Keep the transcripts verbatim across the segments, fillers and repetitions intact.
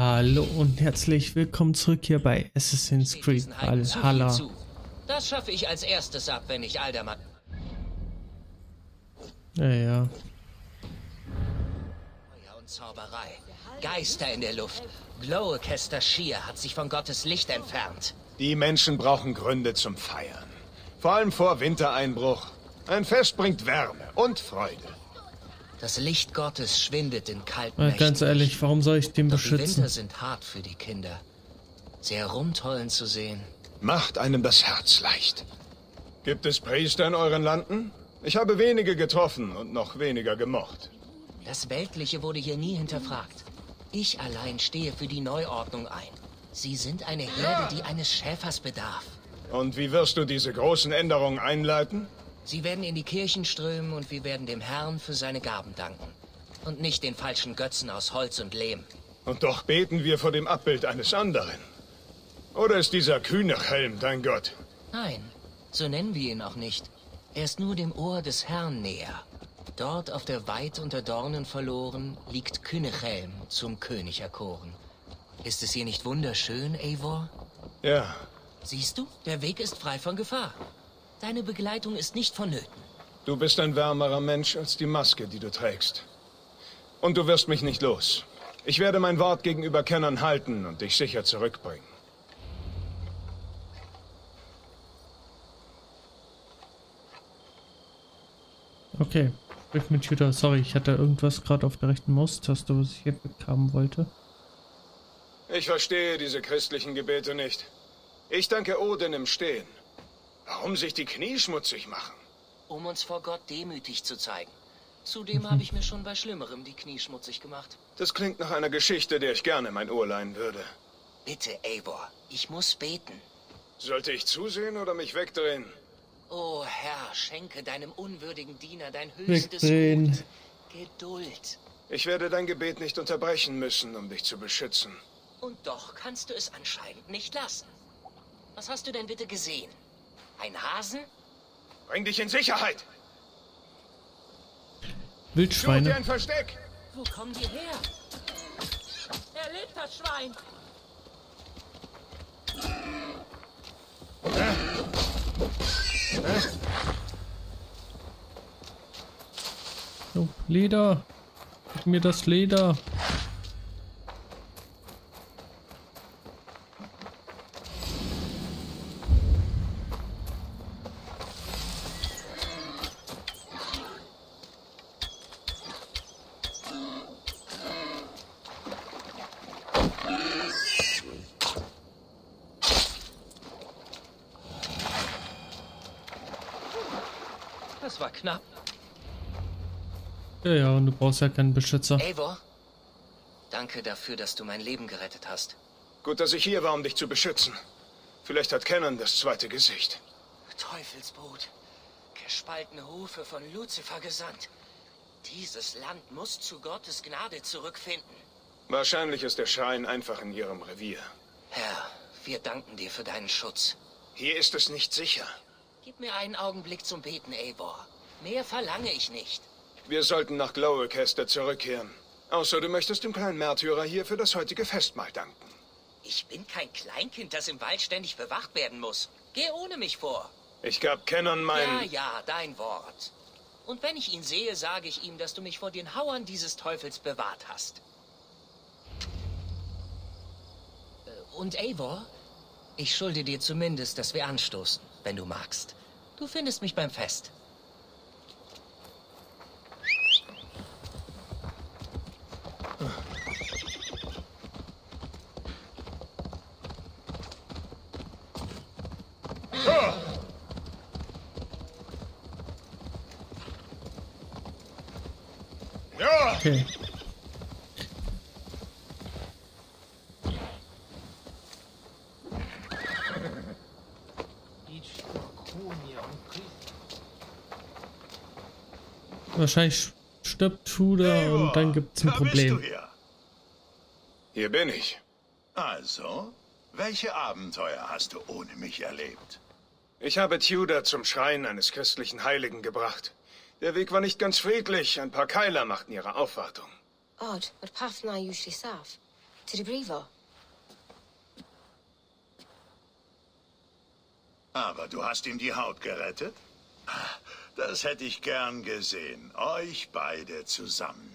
Hallo und herzlich willkommen zurück hier bei Assassin's Creed Valhalla. Das schaffe ich als erstes ab, wenn ich Alderman... Ja, ja. Feuer und Zauberei. Geister in der Luft. Glow-Orchester Shear hat sich von Gottes Licht entfernt. Die Menschen brauchen Gründe zum Feiern. Vor allem vor Wintereinbruch. Ein Fest bringt Wärme und Freude. Das Licht Gottes schwindet in kalten Ja, Nächten. ganz ehrlich, warum soll ich den Doch die beschützen? Winter sind hart für die Kinder. Sie herumtollen zu sehen. Macht einem das Herz leicht. Gibt es Priester in euren Landen? Ich habe wenige getroffen und noch weniger gemocht. Das Weltliche wurde hier nie hinterfragt. Ich allein stehe für die Neuordnung ein. Sie sind eine Herde, die eines Schäfers bedarf. Und wie wirst du diese großen Änderungen einleiten? Sie werden in die Kirchen strömen und wir werden dem Herrn für seine Gaben danken. Und nicht den falschen Götzen aus Holz und Lehm. Und doch beten wir vor dem Abbild eines anderen. Oder ist dieser Kühne-Helm dein Gott? Nein, so nennen wir ihn auch nicht. Er ist nur dem Ohr des Herrn näher. Dort auf der Weit unter Dornen verloren liegt Kühne-Helm zum König erkoren. Ist es hier nicht wunderschön, Eivor? Ja. Siehst du, der Weg ist frei von Gefahr. Deine Begleitung ist nicht vonnöten. Du bist ein wärmerer Mensch als die Maske, die du trägst. Und du wirst mich nicht los. Ich werde mein Wort gegenüber Kennern halten und dich sicher zurückbringen. Okay, sprich mit Judah. Sorry, ich hatte irgendwas gerade auf der rechten Maustaste, was ich jetzt haben wollte. Ich verstehe diese christlichen Gebete nicht. Ich danke Odin im Stehen. Warum sich die Knie schmutzig machen? Um uns vor Gott demütig zu zeigen. Zudem habe ich mir schon bei Schlimmerem die Knie schmutzig gemacht. Das klingt nach einer Geschichte, der ich gerne mein Ohr leihen würde. Bitte, Eivor, ich muss beten. Sollte ich zusehen oder mich wegdrehen? O Herr, schenke deinem unwürdigen Diener dein höchstes Wegdrehen. Gut. Geduld. Ich werde dein Gebet nicht unterbrechen müssen, um dich zu beschützen. Und doch kannst du es anscheinend nicht lassen. Was hast du denn bitte gesehen? Ein Hasen? Bring dich in Sicherheit! Such dir Wildschweine. ein Versteck! Wo kommen die her? Er lebt, das Schwein! Oh, Leder. Gib mir das Leder. Das war knapp. Ja, ja, und du brauchst ja keinen Beschützer. Eivor, danke dafür, dass du mein Leben gerettet hast. Gut, dass ich hier war, um dich zu beschützen. Vielleicht hat Kennen das zweite Gesicht. Teufelsbrut. Gespaltene Hufe von Luzifer gesandt. Dieses Land muss zu Gottes Gnade zurückfinden. Wahrscheinlich ist der Schrein einfach in ihrem Revier. Herr, wir danken dir für deinen Schutz. Hier ist es nicht sicher. Gib mir einen Augenblick zum Beten, Eivor. Mehr verlange ich nicht. Wir sollten nach Glow-Orchester zurückkehren. Außer du möchtest dem kleinen Märtyrer hier für das heutige Festmahl danken. Ich bin kein Kleinkind, das im Wald ständig bewacht werden muss. Geh ohne mich vor. Ich gab Kennen mein... Ja, ja, dein Wort. Und wenn ich ihn sehe, sage ich ihm, dass du mich vor den Hauern dieses Teufels bewahrt hast. Äh, Und Eivor, ich schulde dir zumindest, dass wir anstoßen, wenn du magst. Du findest mich beim Fest. Ja! Okay. Wahrscheinlich stirbt Judah und dann gibt es ein Da bist du Problem. hier. Hier bin ich. Also, welche Abenteuer hast du ohne mich erlebt? Ich habe Tudor zum Schrein eines christlichen Heiligen gebracht. Der Weg war nicht ganz friedlich. Ein paar Keiler machten ihre Aufwartung. Odd, but path na usually south. To the Brevo. Aber du hast ihm die Haut gerettet? Das hätte ich gern gesehen. Euch beide zusammen.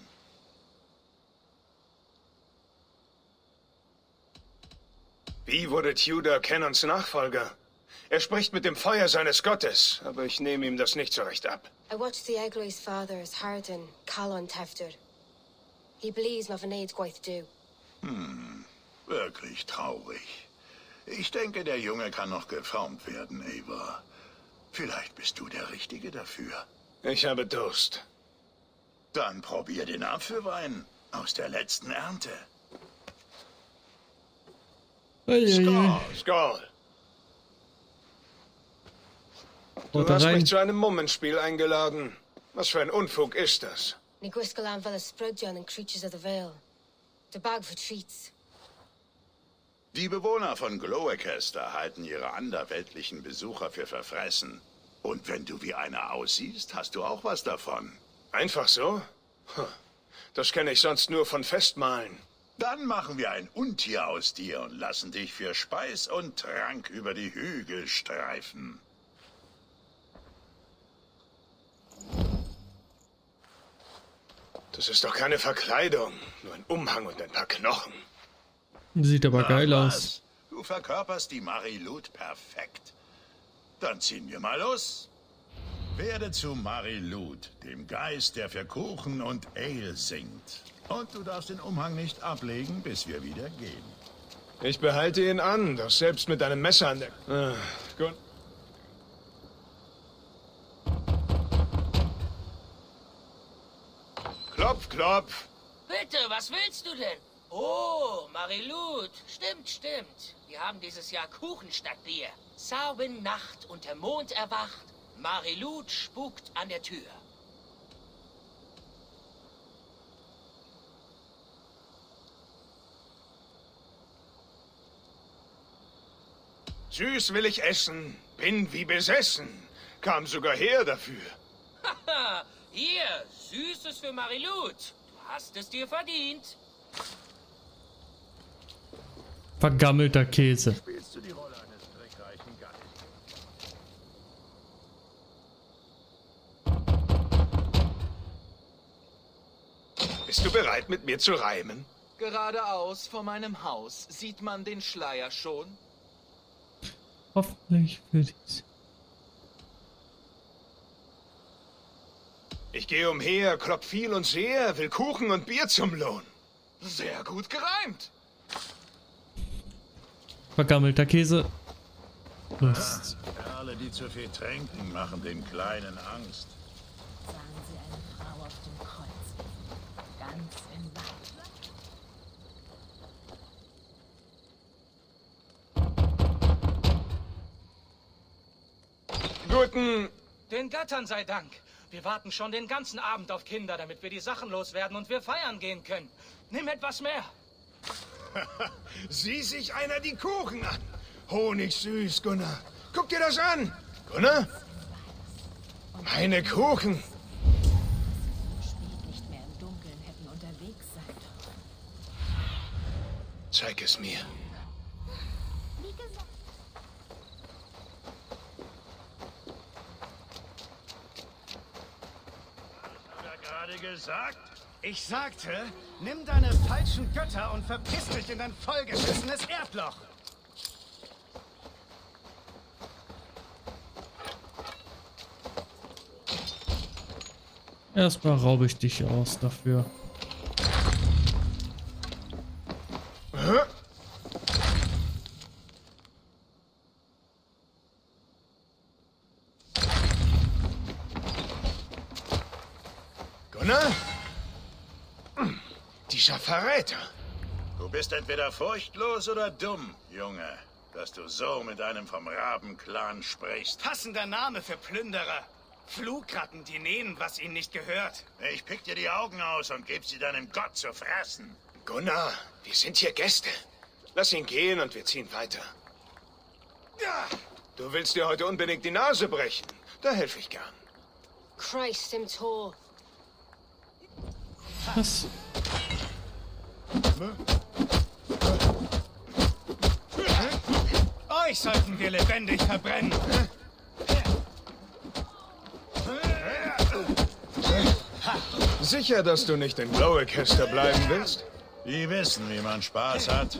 Wie wurde Tudor Cannons Nachfolger? Er spricht mit dem Feuer seines Gottes, aber ich nehme ihm das nicht so recht ab. I watched the Egloi's father as Harden, Calon Tefter. He believes my Vanade gwaith do. Hm, wirklich traurig. Ich denke, der Junge kann noch geformt werden, Eivor. Vielleicht bist du der Richtige dafür. Ich habe Durst. Dann probier den Apfelwein aus der letzten Ernte. Skål! Skål! Du Oder hast rein. mich zu einem Mummenspiel eingeladen. Was für ein Unfug ist das? Ni Gwisgalan Vela Sprudjon and Creatures of the Vale. The bag for treats. Die Bewohner von Gloecaster halten ihre anderweltlichen Besucher für verfressen. Und wenn du wie einer aussiehst, hast du auch was davon. Einfach so? Das kenne ich sonst nur von Festmahlen. Dann machen wir ein Untier aus dir und lassen dich für Speis und Trank über die Hügel streifen. Das ist doch keine Verkleidung. Nur ein Umhang und ein paar Knochen. Sieht aber Na geil was? aus. Du verkörperst die Marilut perfekt. Dann ziehen wir mal los. Werde zu Marilut, dem Geist, der für Kuchen und Ale singt. Und du darfst den Umhang nicht ablegen, bis wir wieder gehen. Ich behalte ihn an, doch selbst mit einem Messer an der... Ah, gut. Klopf, klopf. Bitte, was willst du denn? Oh, Marilut. Stimmt, stimmt. Wir haben dieses Jahr Kuchen statt Bier. Sauben Nacht und der Mond erwacht. Marilut spukt an der Tür. Süß will ich essen, bin wie besessen. Kam sogar her dafür. Haha, hier, Süßes für Marilut. Du hast es dir verdient. Vergammelter Käse. Spielst du die Rolle eines trickreichen Geistes? Bist du bereit, mit mir zu reimen? Geradeaus vor meinem Haus sieht man den Schleier schon. Hoffentlich für dies. Ich gehe umher, klopp viel und sehr, will Kuchen und Bier zum Lohn. Sehr gut gereimt. Vergammelter Käse. Lust. Kerle, die zu viel trinken, machen den Kleinen Angst. Sahen Sie eine Frau auf dem Kreuz, ganz in Weiß. Guten... Den Göttern sei Dank. Wir warten schon den ganzen Abend auf Kinder, damit wir die Sachen loswerden und wir feiern gehen können. Nimm etwas mehr. Sieh sich einer die Kuchen an. Honigsüß, Gunnar. Guck dir das an. Gunnar? Meine Kuchen. So spät nicht mehr im Dunkeln hätten unterwegs sein dürfen. Zeig es mir. Wie gesagt. Hat er gerade gesagt? Ich sagte, nimm deine falschen Götter und verpiss dich in dein vollgeschissenes Erdloch. Erstmal raube ich dich aus dafür. Hä? Gunnar? Dieser Verräter. Du bist entweder furchtlos oder dumm, Junge, dass du so mit einem vom Rabenclan sprichst. Passender Name für Plünderer. Flugratten, die nähen, was ihnen nicht gehört. Ich pick dir die Augen aus und geb sie deinem Gott zu fressen. Gunnar, wir sind hier Gäste. Lass ihn gehen und wir ziehen weiter. Ja, du willst dir heute unbedingt die Nase brechen. Da helfe ich gern. Christ im Tor. Was? Euch sollten wir lebendig verbrennen. Sicher, dass du nicht in Glowcaster bleiben willst? Die wissen, wie man Spaß hat.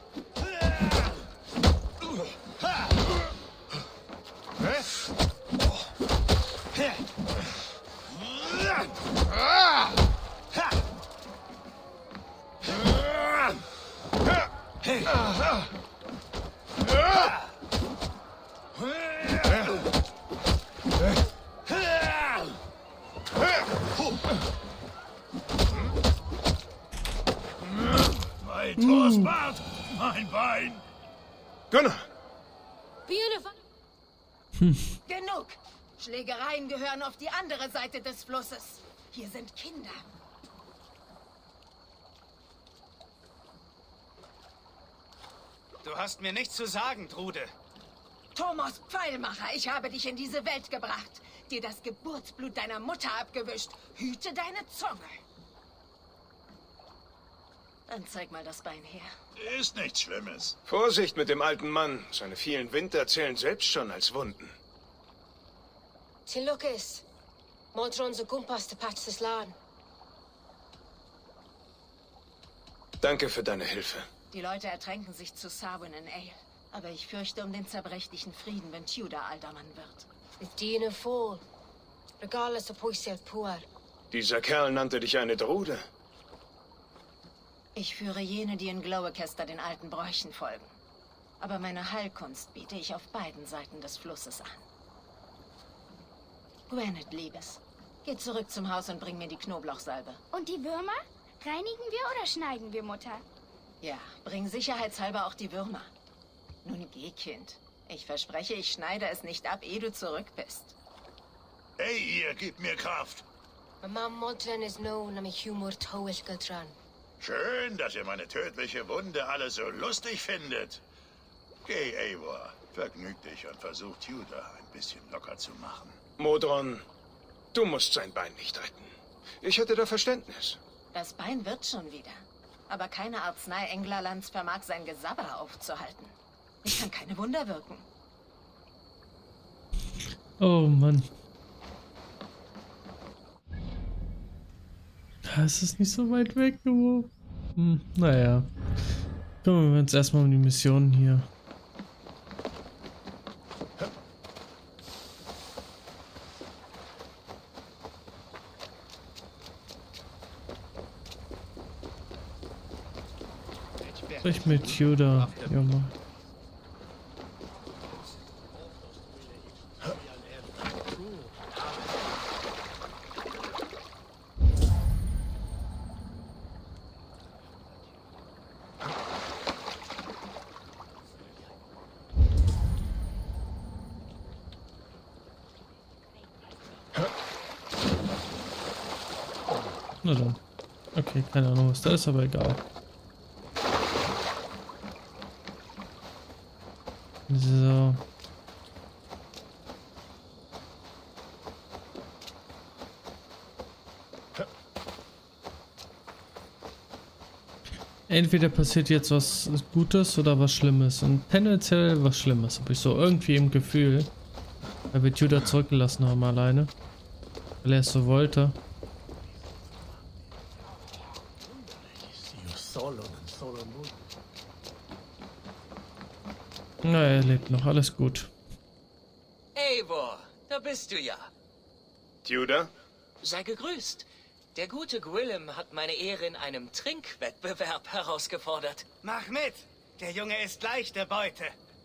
Mein Torsbart, mein Bein. Gunnar! Beautiful. Genug! Schlägereien gehören auf die andere Seite des Flusses. Hier sind Kinder. Du hast mir nichts zu sagen, Trude. Thomas Pfeilmacher, ich habe dich in diese Welt gebracht. Dir das Geburtsblut deiner Mutter abgewischt. Hüte deine Zunge. Dann zeig mal das Bein her. Ist nichts Schlimmes. Vorsicht mit dem alten Mann. Seine vielen Winter zählen selbst schon als Wunden. Til Lucas. Modron so Gumpas de Patches Lan. Danke für deine Hilfe. Die Leute ertränken sich zu Sarwyn in Ale. Aber ich fürchte um den zerbrechlichen Frieden, wenn Tudor Aldermann wird. With Dina Fall. Regardless of Poisel Puar. Dieser Kerl nannte dich eine Drude. Ich führe jene, die in Glowcaster den alten Bräuchen folgen. Aber meine Heilkunst biete ich auf beiden Seiten des Flusses an. Gweneth, Liebes, geh zurück zum Haus und bring mir die Knoblauchsalbe. Und die Würmer? Reinigen wir oder schneiden wir, Mutter? Ja, bring sicherheitshalber auch die Würmer. Nun geh, Kind. Ich verspreche, ich schneide es nicht ab, ehe du zurück bist. Hey, ihr gebt mir Kraft. Mama Modron is known am Humor Towel Gildran. Schön, dass ihr meine tödliche Wunde alle so lustig findet. Geh, Eivor. Vergnüg dich und versuch Tudor ein bisschen locker zu machen. Modron, du musst sein Bein nicht retten. Ich hätte da Verständnis. Das Bein wird schon wieder. Aber keine Arznei Englerlands vermag sein Gesabber aufzuhalten. Ich kann keine Wunder wirken. Oh Mann. Das ist nicht so weit weg, du. Hm, naja. Kümmern wir uns erstmal um die Mission hier. Sprich mit Tudor, Junge. Na dann. Okay, keine Ahnung, was da ist, aber egal. So. Entweder passiert jetzt was Gutes oder was Schlimmes. Und tendenziell was Schlimmes, habe ich so irgendwie im Gefühl. Weil wir Tudor zurückgelassen haben alleine. Weil er es so wollte. Na, er lebt noch, alles gut. Eivor, da bist du ja. Tudor? Sei gegrüßt. Der gute Gwillem hat meine Ehre in einem Trinkwettbewerb herausgefordert. Mach mit! Der Junge ist leichte Beute.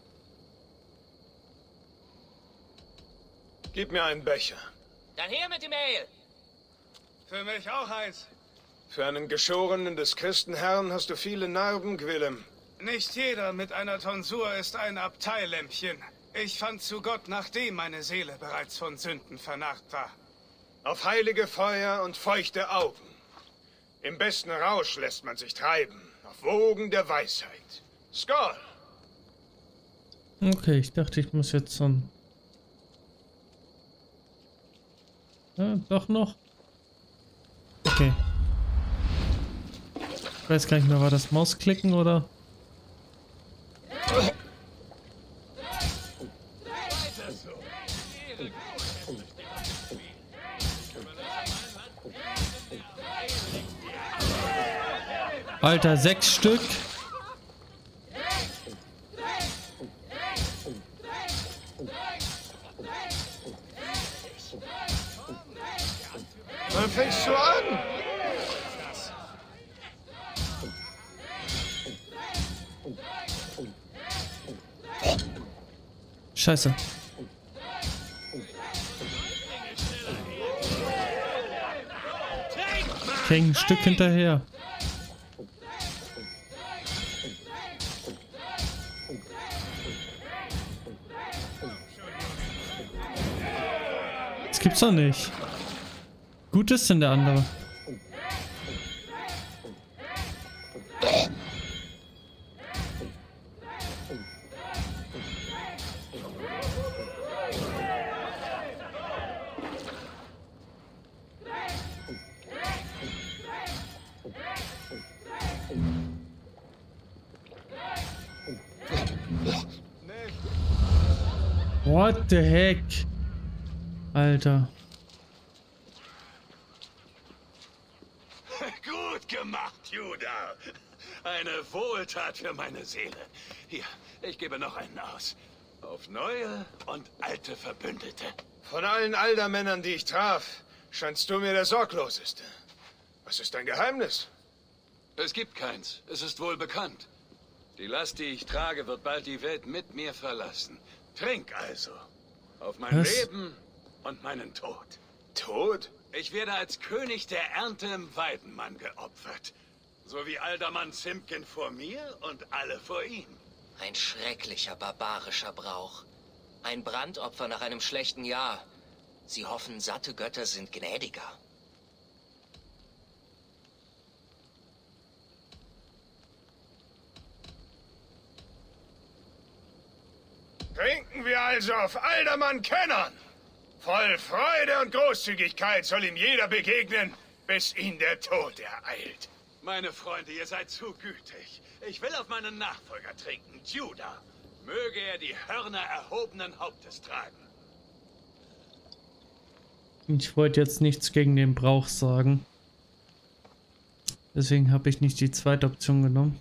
Gib mir einen Becher. Dann her mit dem Ale. Für mich auch eins. Für einen Geschorenen des Christenherrn hast du viele Narben, Gwillem. Nicht jeder mit einer Tonsur ist ein Abteilämpchen. Ich fand zu Gott, nachdem meine Seele bereits von Sünden vernarrt war. Auf heilige Feuer und feuchte Augen. Im besten Rausch lässt man sich treiben. Auf Wogen der Weisheit. Skål! Okay, ich dachte, ich muss jetzt so ein... Ja, doch noch. Okay. Ich weiß gar nicht mehr, war das Mausklicken oder... Alter, sechs Stück. Wann fängst du an? Scheiße. Ich häng ein Stück hinterher. Das gibt's doch nicht. Gut ist denn der andere. What the heck? Alter. Gut gemacht, Judah. Eine Wohltat für meine Seele. Hier, ich gebe noch einen aus. Auf neue und alte Verbündete. Von allen Aldermännern, die ich traf, scheinst du mir der sorgloseste. Was ist dein Geheimnis? Es gibt keins. Es ist wohl bekannt. Die Last, die ich trage, wird bald die Welt mit mir verlassen. Trink also. Auf mein Was? Leben und meinen Tod. Tod? Ich werde als König der Ernte im Weidenmann geopfert. So wie Aldermann Simpkin vor mir und alle vor ihm. Ein schrecklicher, barbarischer Brauch. Ein Brandopfer nach einem schlechten Jahr. Sie hoffen, satte Götter sind gnädiger. Trinken wir also auf Aldermann Kennern. Voll Freude und Großzügigkeit soll ihm jeder begegnen, bis ihn der Tod ereilt. Meine Freunde, ihr seid zu gütig. Ich will auf meinen Nachfolger trinken, Judah. Möge er die Hörner erhobenen Hauptes tragen. Ich wollte jetzt nichts gegen den Brauch sagen. Deswegen habe ich nicht die zweite Option genommen.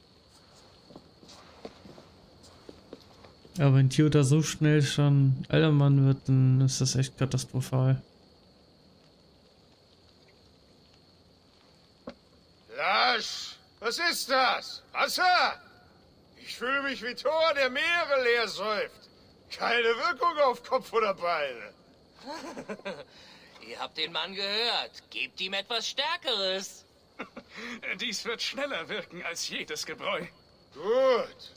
Aber wenn Judah so schnell schon Aldermann wird, dann ist das echt katastrophal. Lasch, was ist das? Wasser? Ich fühle mich wie Thor, der Meere leer säuft. Keine Wirkung auf Kopf oder Beine. Ihr habt den Mann gehört. Gebt ihm etwas Stärkeres. Dies wird schneller wirken als jedes Gebräu. Gut.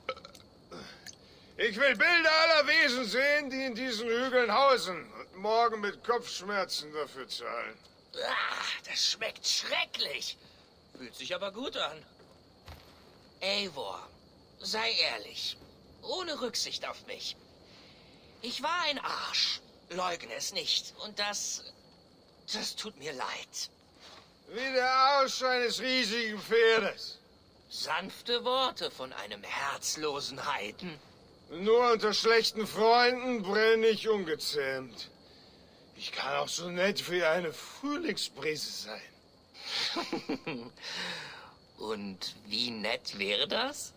Ich will Bilder aller Wesen sehen, die in diesen Hügeln hausen und morgen mit Kopfschmerzen dafür zahlen. Ah, das schmeckt schrecklich. Fühlt sich aber gut an. Eivor, sei ehrlich. Ohne Rücksicht auf mich. Ich war ein Arsch. Leugne es nicht. Und das... das tut mir leid. Wie der Arsch eines riesigen Pferdes. Sanfte Worte von einem herzlosen Heiden. Nur unter schlechten Freunden brenne ich ungezähmt. Ich kann auch so nett wie eine Frühlingsbrise sein. Und wie nett wäre das?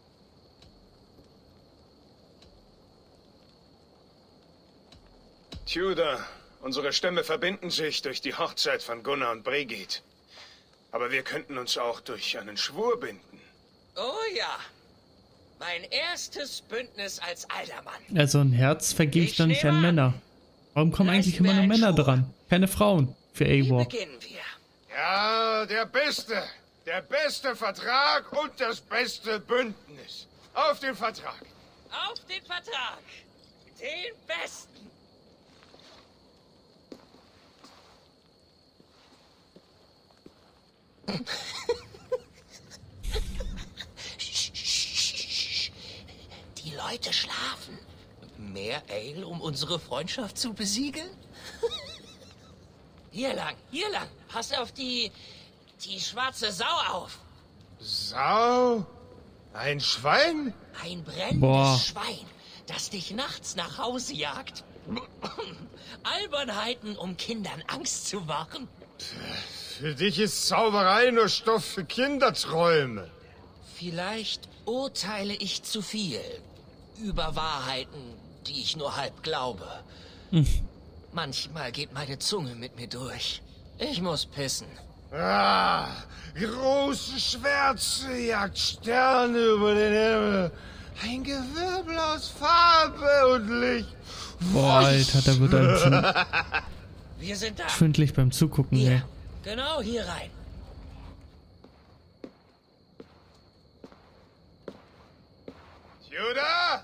Tudor, unsere Stämme verbinden sich durch die Hochzeit von Gunnar und Brigid. Aber wir könnten uns auch durch einen Schwur binden. Oh ja. Mein erstes Bündnis als Aldermann. Also ein Herz vergebe ich doch nicht an Männer. Warum kommen eigentlich immer nur Männer dran? Keine Frauen für Eivor. Wie beginnen wir? Ja, der beste. Der beste Vertrag und das beste Bündnis. Auf den Vertrag. Auf den Vertrag. Den besten. Die Leute schlafen. Mehr Ale, um unsere Freundschaft zu besiegeln? Hier lang, hier lang. Pass auf die... die schwarze Sau auf. Sau? Ein Schwein? Ein brennendes Boah. Schwein, das dich nachts nach Hause jagt. Albernheiten, um Kindern Angst zu machen. Für dich ist Zauberei nur Stoff für Kinderträume. Vielleicht urteile ich zu viel über Wahrheiten, die ich nur halb glaube. Hm. Manchmal geht meine Zunge mit mir durch. Ich muss pissen. Ah, große Schwärze jagt Sterne über den Himmel. Ein Gewirbel aus Farbe und Licht. Boah, Alter, da wird einem schon Wir sind da. schwindelig beim Zugucken, Hier. ey. Genau hier rein. Tudor!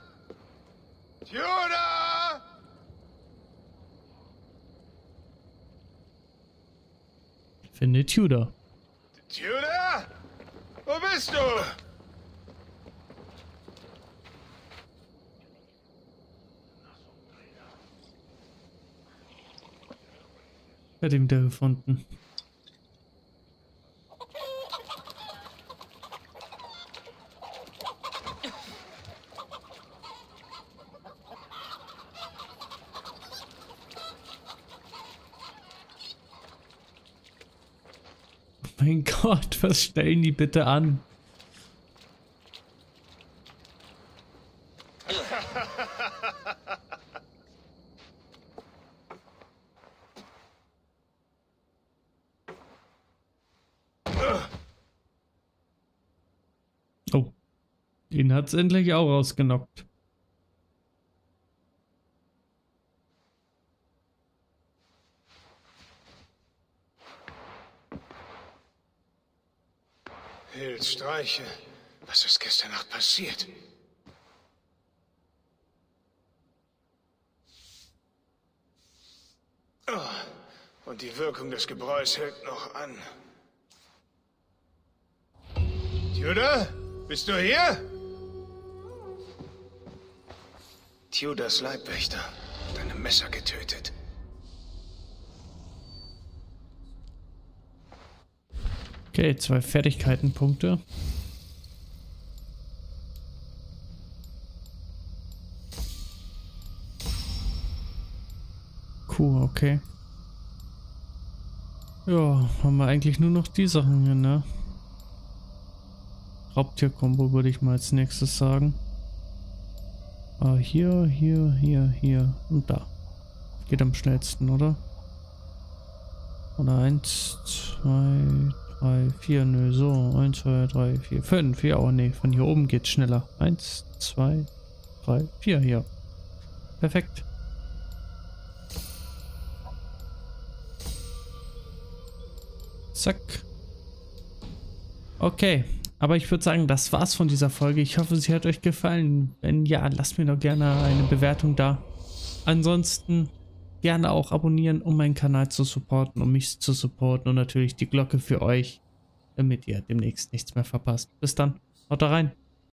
Tudor! Finde Tudor. Tudor? Wo bist du? Hat ihn wieder gefunden. Mein Gott, was stellen die bitte an? Oh, ihn hat's endlich auch rausgenockt. Hills Streiche. Was ist gestern Nacht passiert? Oh, und die Wirkung des Gebräus hält noch an. Tudor? Bist du hier? Tudors Leibwächter mit einem Messer getötet. Okay, zwei Fertigkeitenpunkte. Cool, okay. Ja, haben wir eigentlich nur noch die Sachen hier, ne? Raubtier-Kombo würde ich mal als nächstes sagen. Ah, hier, hier, hier, hier und da. Geht am schnellsten, oder? Oder eins, zwei, drei, vier, nö, so. eins, zwei, drei, vier, fünf. Ja, oh nee, von hier oben geht's schneller. eins, zwei, drei, vier, hier. Perfekt. Zack. Okay. Aber ich würde sagen, das war's von dieser Folge. Ich hoffe, sie hat euch gefallen. Wenn ja, lasst mir doch gerne eine Bewertung da. Ansonsten gerne auch abonnieren, um meinen Kanal zu supporten, um mich zu supporten und natürlich die Glocke für euch, damit ihr demnächst nichts mehr verpasst. Bis dann, haut da rein.